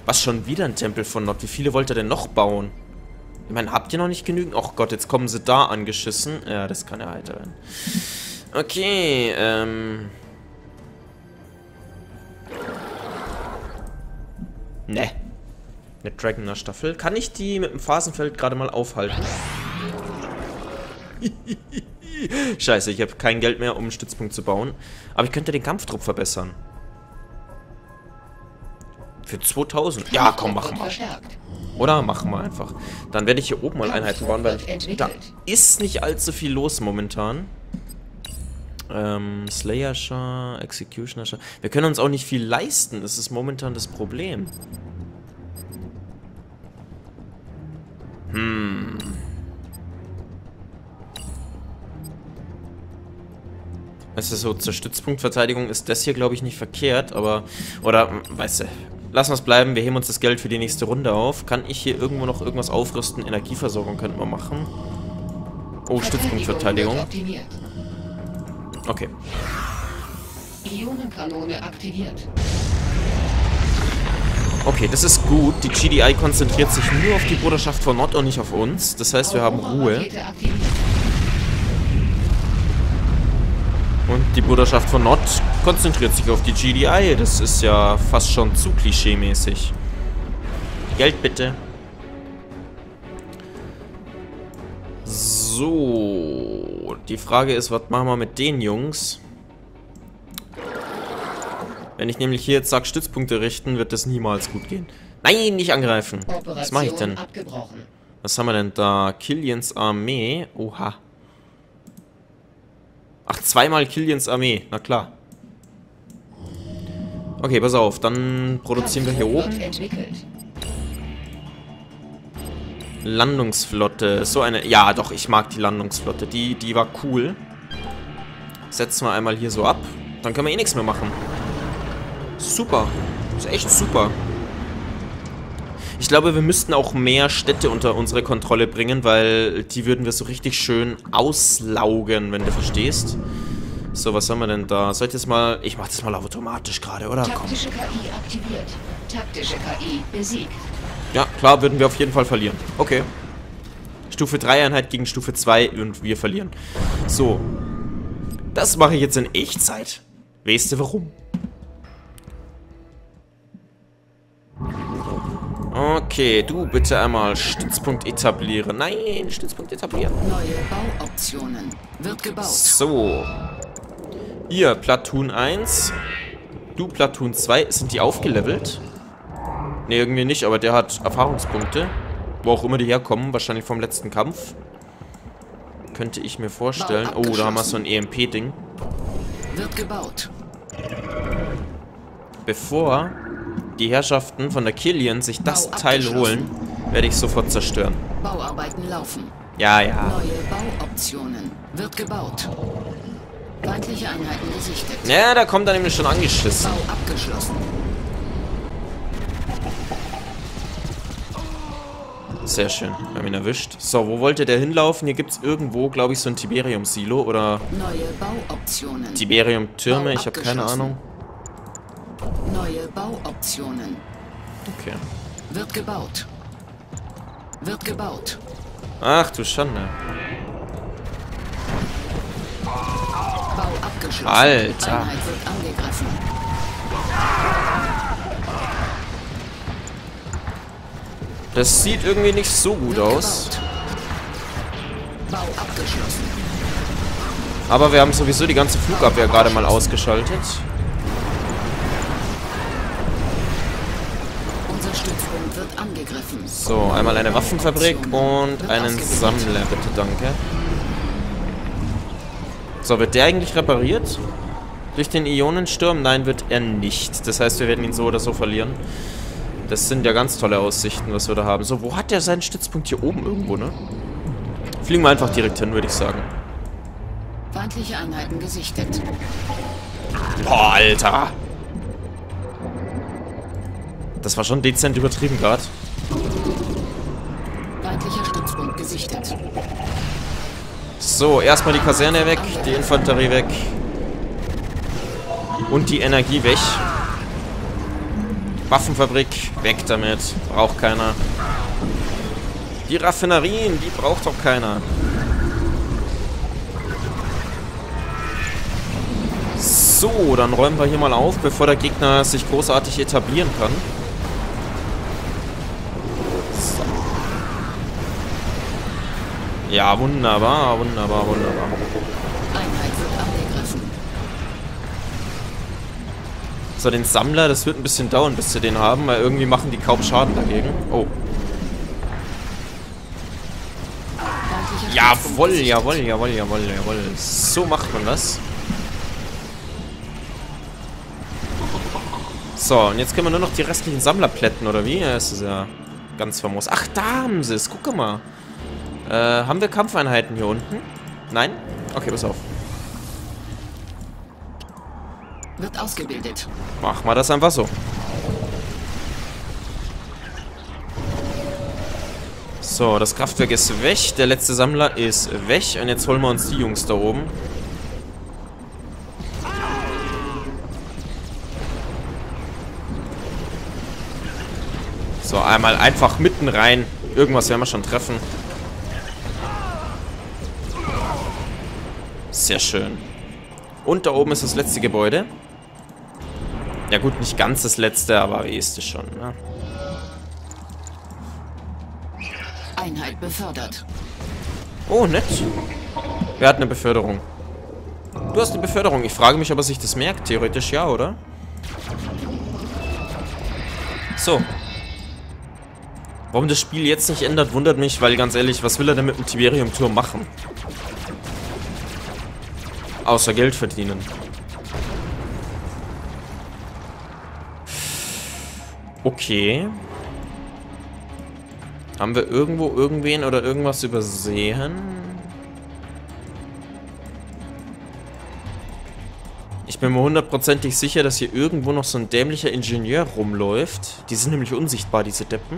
Was, schon wieder ein Tempel von Nod? Wie viele wollt ihr denn noch bauen? Ich meine, habt ihr noch nicht genügend? Och Gott, jetzt kommen sie da angeschissen. Ja, das kann ja heiter werden. Okay, Ne. Eine Dragoner Staffel. Kann ich die mit dem Phasenfeld gerade mal aufhalten? Scheiße, ich habe kein Geld mehr, um einen Stützpunkt zu bauen. Aber ich könnte den Kampftrupp verbessern. Für 2000. Ja, komm, machen wir. Oder machen wir einfach. Dann werde ich hier oben mal Einheiten bauen, weil da ist nicht allzu viel los momentan. Slayer-Schar, Executioner-Schar. Wir können uns auch nicht viel leisten. Das ist momentan das Problem. Also so zur Stützpunktverteidigung ist das hier, glaube ich, nicht verkehrt, aber... Oder, weißt du, lassen wir es bleiben. Wir heben uns das Geld für die nächste Runde auf. Kann ich hier irgendwo noch irgendwas aufrüsten? Energieversorgung könnten wir machen. Oh, Stützpunktverteidigung. Okay. Ionenkanone aktiviert. Okay, das ist gut. Die GDI konzentriert sich nur auf die Bruderschaft von Nod und nicht auf uns. Das heißt, wir haben Ruhe. Und die Bruderschaft von Nod konzentriert sich auf die GDI. Das ist ja fast schon zu klischee-mäßig. Geld bitte. So. Die Frage ist, was machen wir mit den Jungs? Wenn ich nämlich hier jetzt sage, Stützpunkte richten, wird das niemals gut gehen. Nein, nicht angreifen. Was mache ich denn? Was haben wir denn da? Killians Armee. Oha. Ach, zweimal Killians Armee. Na klar. Okay, pass auf. Dann produzieren wir hier oben. Landungsflotte. So eine... Ja, doch, ich mag die Landungsflotte. Die war cool. Setzen wir einmal hier so ab. Dann können wir eh nichts mehr machen. Super. Das ist echt super. Ich glaube, wir müssten auch mehr Städte unter unsere Kontrolle bringen, weil die würden wir so richtig schön auslaugen, wenn du verstehst. So, was haben wir denn da? Soll ich das mal... Ich mach das mal automatisch gerade, oder? Komm. Taktische KI aktiviert. Taktische KI besiegt. Ja, klar, würden wir auf jeden Fall verlieren. Okay. Stufe 3 Einheit gegen Stufe 2 und wir verlieren. So. Das mache ich jetzt in Echtzeit. Weißt du warum? Okay, du bitte einmal Stützpunkt etablieren. Nein, Stützpunkt etablieren. Neue Bauoptionen. Wird gebaut. So. Hier, Platoon 1. Du, Platoon 2. Sind die aufgelevelt? Ne, irgendwie nicht, aber der hat Erfahrungspunkte. Wo auch immer die herkommen. Wahrscheinlich vom letzten Kampf. Könnte ich mir vorstellen. Oh, da haben wir so ein EMP-Ding. Wird gebaut. Bevor die Herrschaften von der Killian sich das Teil holen, werde ich sofort zerstören. Bauarbeiten laufen. Ja, ja. Neue Bauoptionen. Wird gebaut. Feindliche Einheiten gesichtet. Ja, da kommt er nämlich schon angeschissen. Bau abgeschlossen. Sehr schön. Wir haben ihn erwischt. So, wo wollte der hinlaufen? Hier gibt es irgendwo, glaube ich, so ein Tiberium-Silo oder Neue Bauoptionen. Tiberium-Türme. Ich habe keine Ahnung. Neue Bauoptionen. Okay. Wird gebaut. Wird gebaut. Ach du Schande. Bau abgeschlossen. Alter. Einheit wird angegriffen. Das sieht irgendwie nicht so gut aus. Bau abgeschlossen. Aber wir haben sowieso die ganze Flugabwehr gerade mal ausgeschaltet. Unser Stützpunkt wird angegriffen. So, einmal eine Waffenfabrik und einen Sammler, bitte, danke. So, wird der eigentlich repariert? Durch den Ionensturm? Nein, wird er nicht. Das heißt, wir werden ihn so oder so verlieren. Das sind ja ganz tolle Aussichten, was wir da haben. So, wo hat der seinen Stützpunkt? Hier oben irgendwo, ne? Fliegen wir einfach direkt hin, würde ich sagen. Feindliche Einheiten gesichtet. Boah, Alter! Das war schon dezent übertrieben gerade. Feindlicher Stützpunkt gesichtet. So, erstmal die Kaserne weg, die Infanterie weg. Und die Energie weg. Waffenfabrik, weg damit. Braucht keiner. Die Raffinerien, die braucht doch keiner. So, dann räumen wir hier mal auf, bevor der Gegner sich großartig etablieren kann. So. Ja, wunderbar, wunderbar, wunderbar. Einheit wird angegriffen. So, den Sammler, das wird ein bisschen dauern, bis sie den haben, weil irgendwie machen die kaum Schaden dagegen. Oh. Jawoll, jawoll, jawoll, jawoll, jawoll. So macht man das. So, und jetzt können wir nur noch die restlichen Sammler plätten, oder wie? Ja, das ist ja ganz famos. Ach, da haben sie es. Guck mal. Haben wir Kampfeinheiten hier unten? Nein? Okay, pass auf. Wird ausgebildet. Mach mal das einfach so. So, das Kraftwerk ist weg. Der letzte Sammler ist weg. Und jetzt holen wir uns die Jungs da oben. So, einmal einfach mitten rein. Irgendwas werden wir schon treffen. Sehr schön. Und da oben ist das letzte Gebäude. Ja gut, nicht ganz das letzte, aber wie ist es schon, ne? Einheit befördert. Oh, nett. Wer hat eine Beförderung? Du hast eine Beförderung. Ich frage mich, ob er sich das merkt. Theoretisch ja, oder? So. Warum das Spiel jetzt nicht ändert, wundert mich, weil ganz ehrlich, was will er denn mit dem Tiberium-Turm machen? Außer Geld verdienen. Okay. Haben wir irgendwo irgendwen oder irgendwas übersehen? Ich bin mir hundertprozentig sicher, dass hier irgendwo noch so ein dämlicher Ingenieur rumläuft. Die sind nämlich unsichtbar, diese Deppen.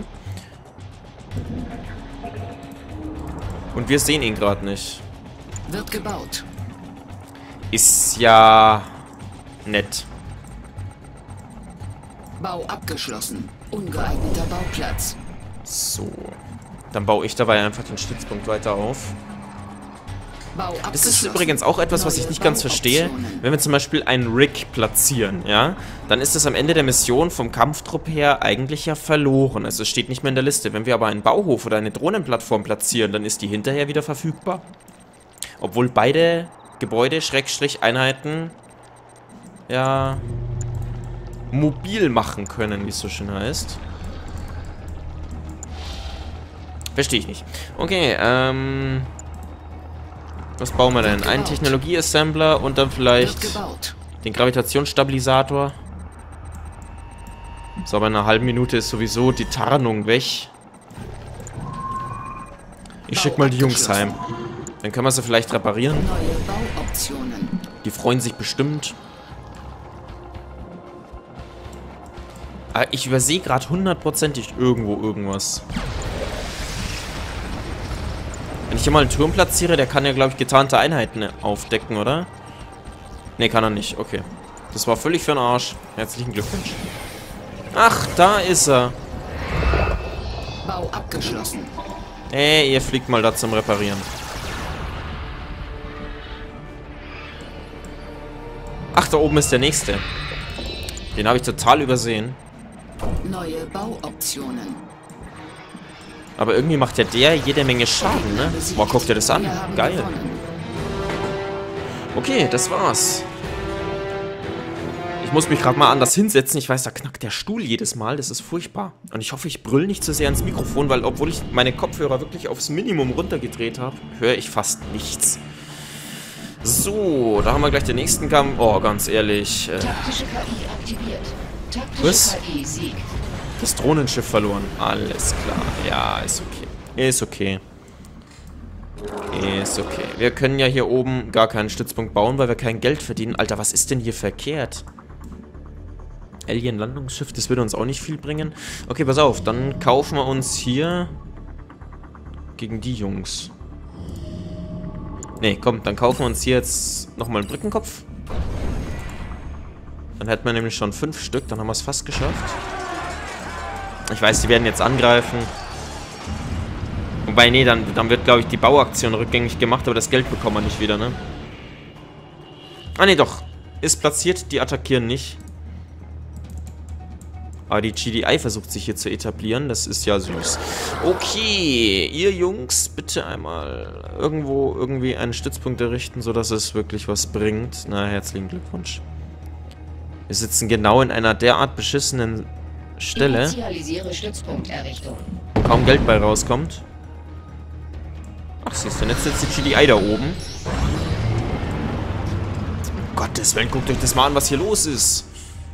Und wir sehen ihn gerade nicht. Wird gebaut. Ist ja nett. Bau abgeschlossen. Ungeeigneter Bauplatz. So. Dann baue ich dabei einfach den Stützpunkt weiter auf. Bau Das ist abgeschlossen. übrigens auch etwas, was ich nicht ganz verstehe. Wenn wir zum Beispiel einen Rig platzieren, ja, dann ist es am Ende der Mission vom Kampftrupp her eigentlich ja verloren. Also es steht nicht mehr in der Liste. Wenn wir aber einen Bauhof oder eine Drohnenplattform platzieren, dann ist die hinterher wieder verfügbar. Obwohl beide Gebäude, Einheiten, ja, mobil machen können, wie es so schön heißt. Verstehe ich nicht. Okay, was bauen wir denn? Einen Technologie-Assembler und dann vielleicht den Gravitationsstabilisator. So, aber in einer halben Minute ist sowieso die Tarnung weg. Ich schicke mal die Jungs heim. Dann können wir sie vielleicht reparieren. Neue Bauoptionen. Die freuen sich bestimmt. Aber ich übersehe gerade hundertprozentig irgendwo irgendwas. Wenn ich hier mal einen Turm platziere, der kann ja, glaube ich, getarnte Einheiten aufdecken, oder? Ne, kann er nicht. Okay. Das war völlig für den Arsch. Herzlichen Glückwunsch. Ach, da ist er. Bau abgeschlossen. Ey, ihr fliegt mal da zum Reparieren. Ach, da oben ist der nächste. Den habe ich total übersehen. Neue Bauoptionen. Aber irgendwie macht ja der jede Menge Schaden, ne? Boah, guck dir das an. Geil. Okay, das war's. Ich muss mich gerade mal anders hinsetzen. Ich weiß, da knackt der Stuhl jedes Mal. Das ist furchtbar. Und ich hoffe, ich brülle nicht zu sehr ins Mikrofon, weil obwohl ich meine Kopfhörer wirklich aufs Minimum runtergedreht habe, höre ich fast nichts. So, da haben wir gleich den nächsten Kampf. Oh, ganz ehrlich. Taktische KI aktiviert. Taktische Was? KI siegt. Das Drohnenschiff verloren. Alles klar. Ja, ist okay. Ist okay. Ist okay. Wir können ja hier oben gar keinen Stützpunkt bauen, weil wir kein Geld verdienen. Alter, was ist denn hier verkehrt? Alien-Landungsschiff, das würde uns auch nicht viel bringen. Okay, pass auf. Dann kaufen wir uns hier gegen die Jungs. Ne, komm, dann kaufen wir uns hier jetzt nochmal einen Brückenkopf. Dann hätten wir nämlich schon 5 Stück. Dann haben wir es fast geschafft. Ich weiß, die werden jetzt angreifen. Wobei, nee, dann wird, glaube ich, die Bauaktion rückgängig gemacht, aber das Geld bekommen wir nicht wieder, ne? Ah, nee, doch. Ist platziert, die attackieren nicht. Aber die GDI versucht sich hier zu etablieren. Das ist ja süß. Okay, ihr Jungs, bitte einmal irgendwo irgendwie einen Stützpunkt errichten, sodass es wirklich was bringt. Na, herzlichen Glückwunsch. Wir sitzen genau in einer derart beschissenen Stelle, Initialisiere Stützpunkterrichtung. wo kaum Geld bei rauskommt. Ach, siehst du, jetzt sitzt die GDI da oben. Um Gottes Willen, guckt euch das mal an, was hier los ist.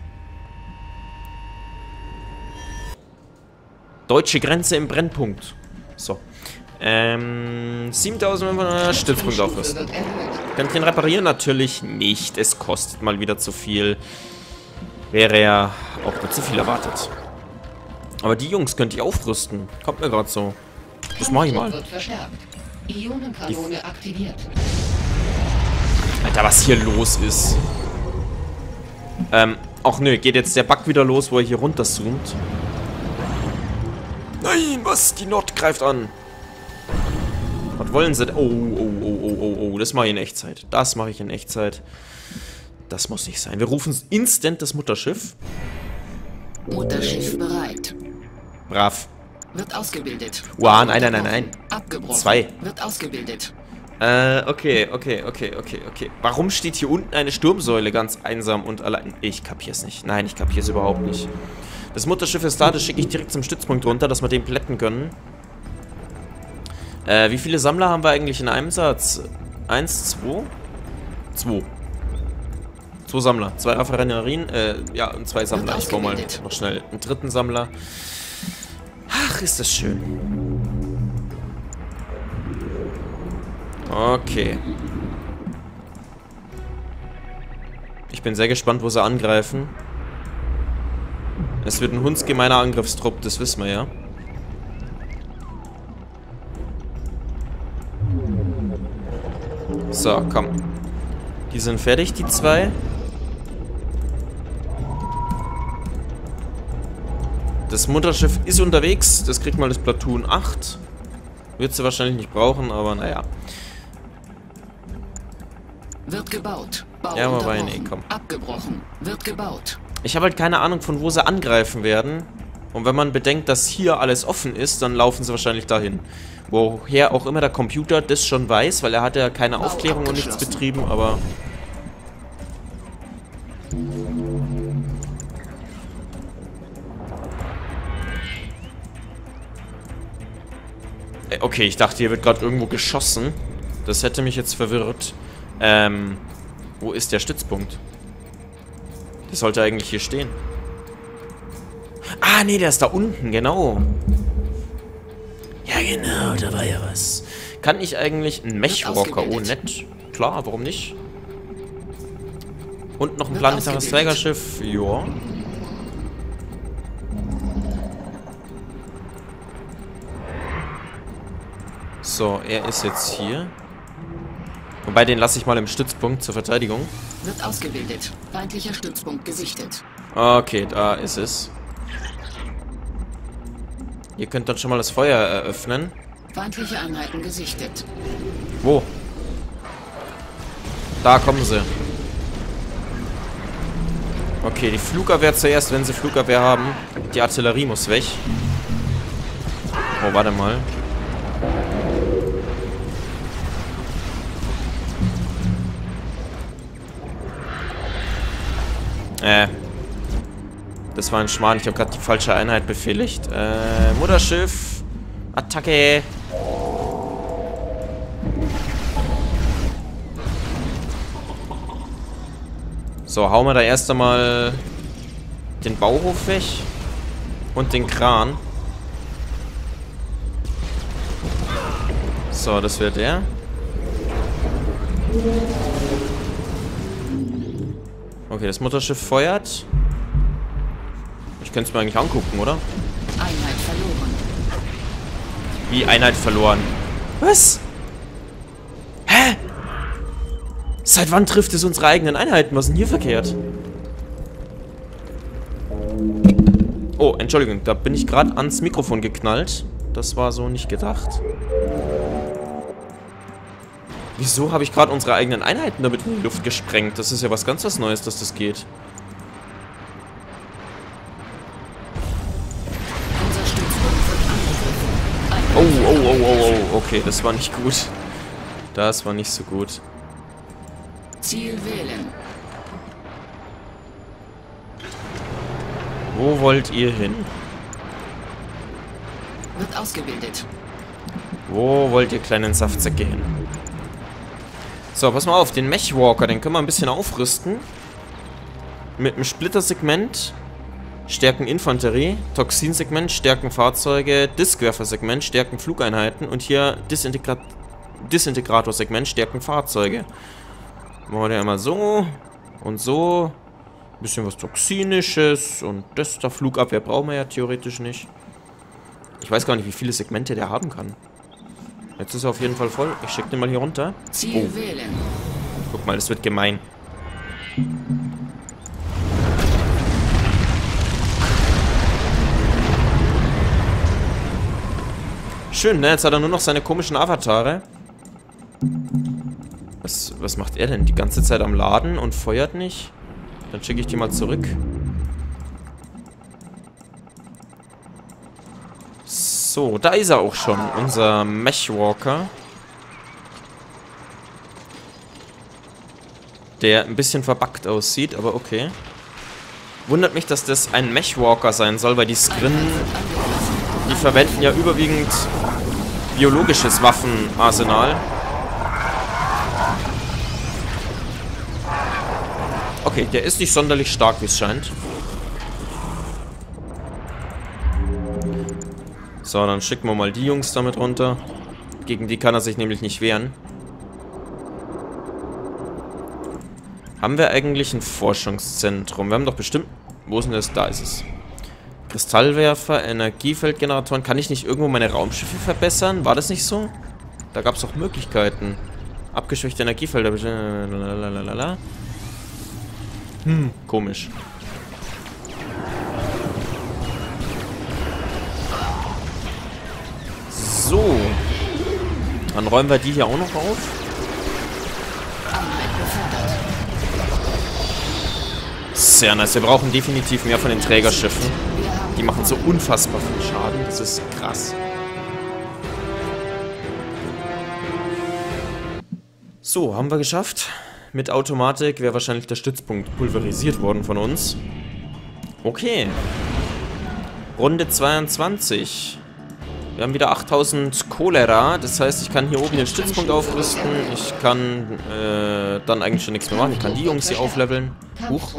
Deutsche Grenze im Brennpunkt. So. 7500 Stützpunkt aufrüsten. Könnt ihr ihn reparieren? Natürlich nicht. Es kostet mal wieder zu viel. Wäre ja auch nicht zu viel erwartet. Aber die Jungs könnt ihr aufrüsten. Kommt mir gerade so. Das mache ich mal. Ionenkanone aktiviert. Alter, was hier los ist. Ach nö, geht jetzt der Bug wieder los, wo er hier runterzoomt. Nein, was? Die Nord greift an. Was wollen sie? Oh, das mache ich in Echtzeit. Das mache ich in Echtzeit. Das muss nicht sein. Wir rufen instant das Mutterschiff. Mutterschiff bereit. Brav. Wird ausgebildet. Wow, nein. Abgebrochen. 2. Wird ausgebildet. Okay. Warum steht hier unten eine Sturmsäule ganz einsam und allein? Ich kapier's nicht. Nein, ich kapier's überhaupt nicht. Das Mutterschiff ist da, das schicke ich direkt zum Stützpunkt runter, dass wir den plätten können. Wie viele Sammler haben wir eigentlich in einem Satz? 1, 2? 2. 2 Sammler. 2 Raffinerien, ja, und 2 Sammler. Ich baue mal noch schnell einen dritten Sammler. Ach, ist das schön. Okay. Ich bin sehr gespannt, wo sie angreifen. Es wird ein hundsgemeiner Angriffstrupp, das wissen wir ja. So, komm. Die sind fertig, die 2. Das Mutterschiff ist unterwegs. Das kriegt mal das Platoon 8. Wird sie wahrscheinlich nicht brauchen, aber naja. Wird gebaut. Bau ja, wobei, nee, komm. Abgebrochen. Wird gebaut. Ich habe halt keine Ahnung, von wo sie angreifen werden. Und wenn man bedenkt, dass hier alles offen ist, dann laufen sie wahrscheinlich dahin. Woher auch immer der Computer das schon weiß, weil er hat ja keine Aufklärung und nichts betrieben, aber... Okay, ich dachte, hier wird gerade irgendwo geschossen. Das hätte mich jetzt verwirrt. Wo ist der Stützpunkt? Der sollte eigentlich hier stehen. Ah, nee, der ist da unten, genau. Ja, genau, da war ja was. Kann ich eigentlich einen Mech-Walker? Oh, nett. Klar, warum nicht? Und noch ein planetares Trägerschiff. Ja. So, er ist jetzt hier. Wobei, den lasse ich mal im Stützpunkt zur Verteidigung. Wird ausgebildet. Feindlicher Stützpunkt gesichtet. Okay, da ist es. Ihr könnt dann schon mal das Feuer eröffnen. Feindliche Einheiten gesichtet. Wo? Da kommen sie. Okay, die Flugabwehr zuerst, wenn sie Flugabwehr haben. Die Artillerie muss weg. Oh, warte mal. Das war ein Schmarrn. Ich habe gerade die falsche Einheit befehligt. Mutterschiff. Attacke. So, hauen wir da erst einmal den Bauhof weg. Und den Kran. So, das wäre der. Okay, das Mutterschiff feuert. Ich könnte es mir eigentlich angucken, oder? Einheit verloren. Wie Einheit verloren? Was? Hä? Seit wann trifft es unsere eigenen Einheiten? Was ist denn hier verkehrt? Oh, Entschuldigung, da bin ich gerade ans Mikrofon geknallt. Das war so nicht gedacht. Wieso habe ich gerade unsere eigenen Einheiten damit in die Luft gesprengt? Das ist ja was ganz was Neues, dass das geht. Oh, okay, das war nicht gut. Das war nicht so gut. Ziel wählen. Wo wollt ihr hin? Wird ausgebildet. Wo wollt ihr kleinen Saftsäcke hin? So, pass mal auf, den Mechwalker, den können wir ein bisschen aufrüsten. Mit einem Splittersegment, stärken Infanterie, Toxinsegment, stärken Fahrzeuge, Diskwerfersegment, stärken Flugeinheiten und hier Disintegratorsegment, stärken Fahrzeuge. Machen wir den einmal so und so. Ein bisschen was Toxinisches und das da Flugabwehr brauchen wir ja theoretisch nicht. Ich weiß gar nicht, wie viele Segmente der haben kann. Jetzt ist er auf jeden Fall voll. Ich schicke den mal hier runter. Ziel wählen. Guck mal, das wird gemein. Schön, ne? Jetzt hat er nur noch seine komischen Avatare. Was macht er denn? Die ganze Zeit am Laden und feuert nicht? Dann schicke ich die mal zurück. So, da ist er auch schon, unser Mechwalker. Der ein bisschen verbuggt aussieht, aber okay. Wundert mich, dass das ein Mechwalker sein soll, weil die Skrin, die verwenden ja überwiegend biologisches Waffenarsenal. Okay, der ist nicht sonderlich stark, wie es scheint. So, dann schicken wir mal die Jungs damit runter. Gegen die kann er sich nämlich nicht wehren. Haben wir eigentlich ein Forschungszentrum? Wir haben doch bestimmt... Wo ist denn das? Da ist es. Kristallwerfer, Energiefeldgeneratoren. Kann ich nicht irgendwo meine Raumschiffe verbessern? War das nicht so? Da gab es doch Möglichkeiten. Abgeschwächte Energiefelder. Lalalala. Komisch. So. Dann räumen wir die hier auch noch auf. Sehr nice. Wir brauchen definitiv mehr von den Trägerschiffen. Die machen so unfassbar viel Schaden. Das ist krass. So, haben wir geschafft. Mit Automatik wäre wahrscheinlich der Stützpunkt pulverisiert worden von uns. Okay. Runde 22. Wir haben wieder 8000 Cholera. Das heißt, ich kann hier oben den Stützpunkt aufrüsten. Ich kann dann eigentlich schon nichts mehr machen. Ich kann die Jungs hier aufleveln. Huch.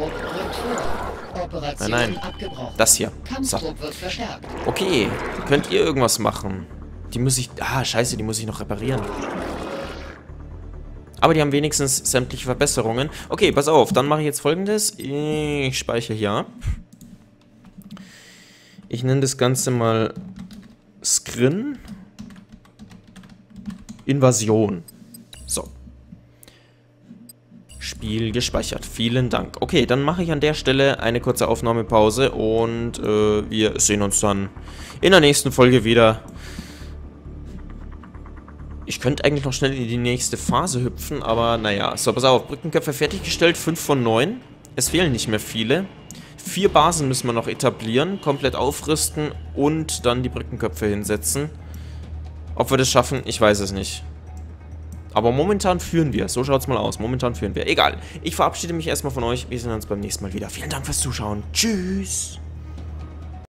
Nein. Das hier. So. Okay. Könnt ihr irgendwas machen? Die muss ich... Ah, scheiße, die muss ich noch reparieren. Aber die haben wenigstens sämtliche Verbesserungen. Okay, pass auf. Dann mache ich jetzt Folgendes. Ich speichere hier ab. Ich nenne das Ganze mal Skrin. Invasion. So. Spiel gespeichert. Vielen Dank. Okay, dann mache ich an der Stelle eine kurze Aufnahmepause und wir sehen uns dann in der nächsten Folge wieder. Ich könnte eigentlich noch schnell in die nächste Phase hüpfen, aber naja. So, pass auf. Brückenköpfe fertiggestellt. 5 von 9. Es fehlen nicht mehr viele. 4 Basen müssen wir noch etablieren, komplett aufrüsten und dann die Brückenköpfe hinsetzen. Ob wir das schaffen, ich weiß es nicht. Aber momentan führen wir. So schaut es mal aus. Momentan führen wir. Egal. Ich verabschiede mich erstmal von euch. Wir sehen uns beim nächsten Mal wieder. Vielen Dank fürs Zuschauen. Tschüss.